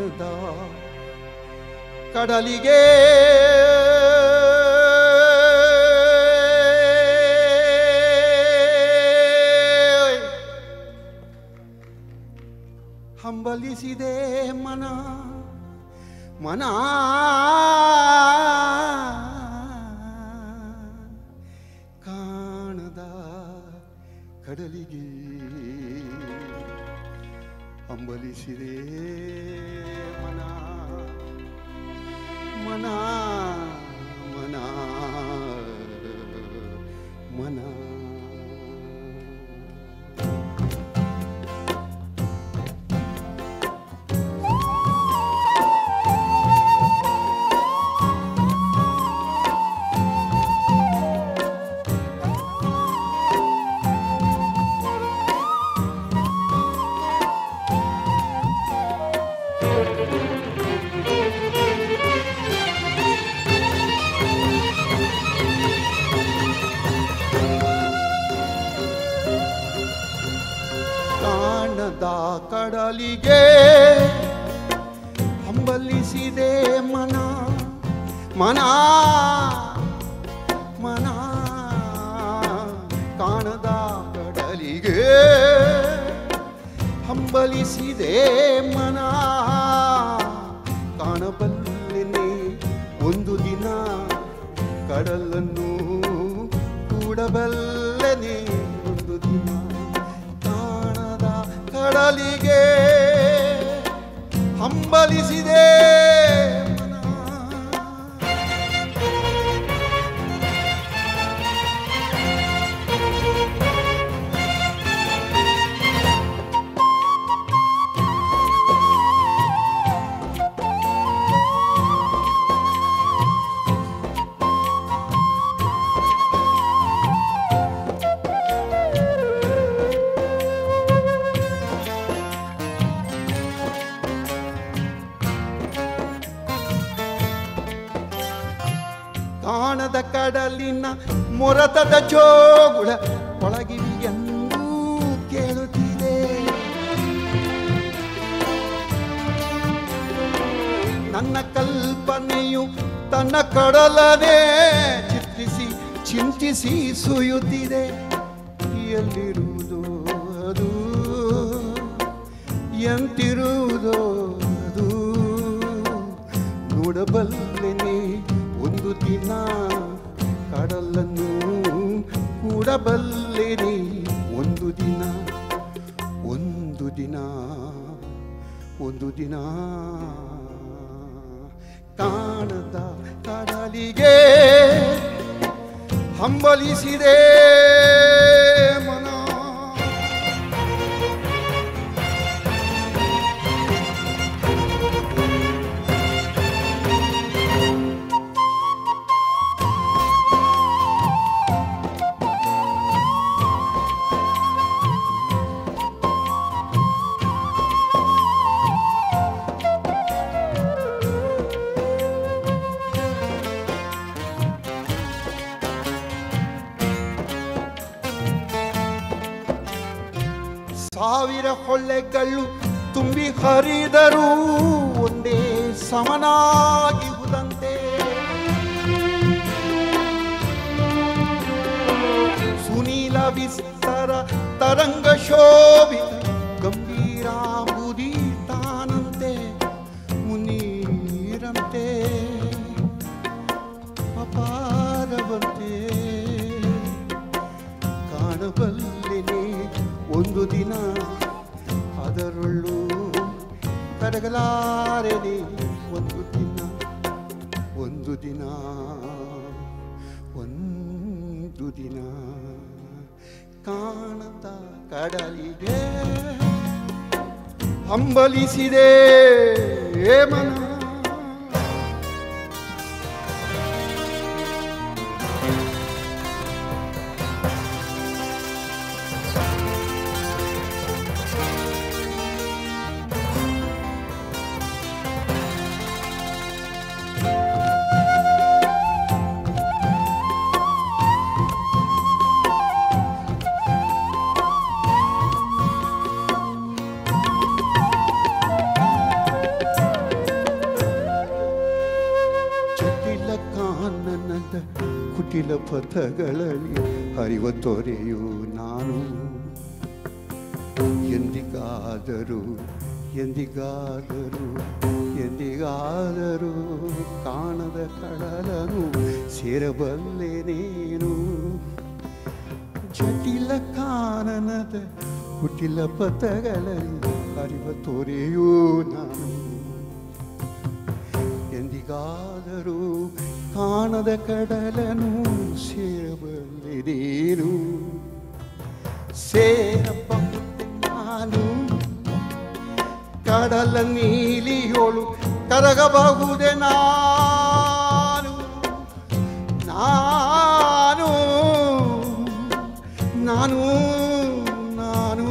ಕಾಣದ ಕಡಲಿಗೆ ಹಂಬಲಿಸಿದೆ ಮನ ಮನ ಕಾಣದ ಕಡಲಿಗೆ ಹಂಬಲಿಸಿದೆ ಮನ ಮನ ಮನ ಮನ ಕಡಲಿಗೆ ಹಂಬಲಿಸಿದೆ ಮನ ಮನ ಮನ ಕಾಣದ ಕಡಲಿಗೆ ಹಂಬಲಿಸಿದೆ ಮನ ಕಾಣಬಲ್ಲೆನೆ ಒಂದು ದಿನ ಕಡಲನ್ನು ಕೂಡಬಲ್ಲೆನೆ ಒಂದು ದಿನ ಕಡಲಿಗೆ ಹಂಬಲಿಸಿದೆ ಕಾಣದ ಕಡಲಿನ ಮೊರತದ ಜೋಗುಳ ಒಳಗಿವಿಯೆಂದೂ ಕೇಳುತ್ತಿದೆ ನನ್ನ ಕಲ್ಪನೆಯು ತನ್ನ ಕಡಲನೆ ಚಿತ್ರಿಸಿ ಚಿಂತಿಸಿ ಸುಯುತ್ತಿದೆ ಎಲ್ಲಿರುವುದೋ ಅದು ಎಂತಿರುವುದೋ ಅದು ನೋಡಬಲ್ಲೆನೆ ಒಂದು ದಿನ ಕಡಲನ್ನು ಕೂಡಬಲ್ಲೆನೆ ಒಂದು ದಿನ ಒಂದು ದಿನ ಒಂದು ದಿನ ಕಾಣದ ಕಡಲಿಗೆ ಹಂಬಲಿಸಿದೆ ಮನ ಸಾವಿರ ಹೊಳ್ಳೆಗಳು ತುಂಬಿ ಹರಿದರೂ ಒಂದೇ ಸಮನಾಗಿರುವುದಂತೆ ಸುನೀಲ ವಿಸ್ತರ ತರಂಗ ಶೋಭಿತ ಗಂಭೀರಾಂಬುದಿ ತಾನಂತೆ ಮುನೀರಂತೆ ಅಪಾರವಂತೆ ಕಾಣಬಲ್ಲೆನೆ ಒಂದು ದಿನ ಅದರೊಳ್ಳು ಕರಗಲಾರೆನೆ ಒಂದು ದಿನ ಒಂದು ದಿನ ಒಂದು ದಿನ ಕಾಣದ ಕಡಲಿಗೆ ಹಂಬಲಿಸಿದೆ ಮನ ಪಥಗಳಲ್ಲಿ ಹರಿವ ತೊರೆಯು ನಾನು. ಎಂದಿಗಾದರೂ ಎಂದಿಗಾದರೂ ಎಂದಿಗಾದರೂ ಕಾಣದ ಕಡಲನು ಸೇರಬಲ್ಲೆ ನೀನು. ಜಟಿಲ ಕಾನನದ ಕುಟಿಲ ಪಥಗಳಲ್ಲಿ ಹರಿವ ತೊರೆಯೂ ನಾನು. ಎಂದಿಗಾದರೂ ಕಾಣದ ಕಡಲನು ಸೇರಬಲ್ಲೆ ನೀನು. ಸೇರಬಹುದು ನಾನು ಕಡಲ ನೀಲಿಯೋಳು ಕರಗಬಹುದೇ ನಾನು. ನಾನು ನಾನು ನಾನು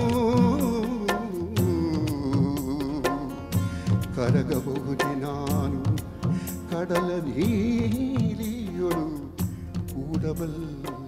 ಕರಗಬಹುದೇ ನಾನು ಕಡಲ ನೀಲಿಯೋಳು ಕೂಡಬಲ್ಲ